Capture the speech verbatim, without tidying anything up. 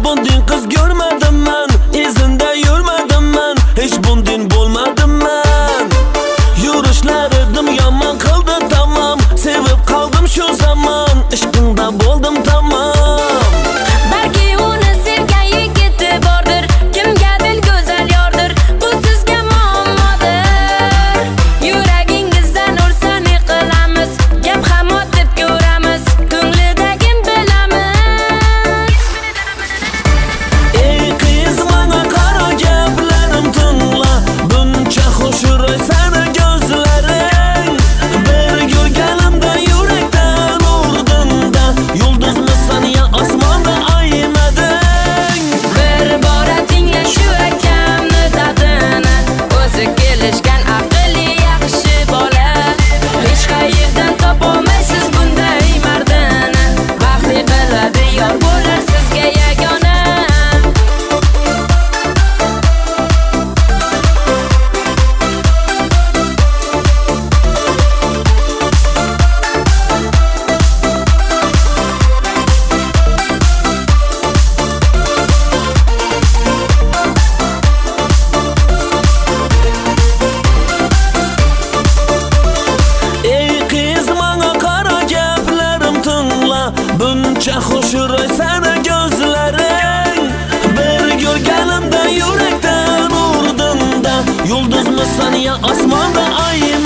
bundan kız görmedim ben, izinde yürümedim ben, hiç bundan bulmadım ben. Yürüşlerim yaman kıldı tamam, sevip kaldım şu zaman, aşkında buldum tamam. Belki onu sevgen yigiti bordir, kimgadir go'zal yordir, bu sizga muammodir. Yuragingizdan ursa ne qilamiz, gap ham otib ko'ramiz, ko'nglidagi bilamiz. Ey qiz mana qara gaplarim tingla, buncha xushro'y sana gözlerin. Bir ko'rganimda yurakdan urdimda, yulduzmisan ya osmonda aymading. Bir bora tingla shu akamni dardini, o'zi kelishgan aqli yaxshi bola. Hech qayerdan topolmaysiz bunday mardini, baxtli qiladi yor bo'lar sizga yagona. Ey qiz mana qara gaplarim tingla, buncha xushro'y sana gözlerin. Bir ko'rganimda yurakdan urdimda, yulduzmisan ya osmonda ay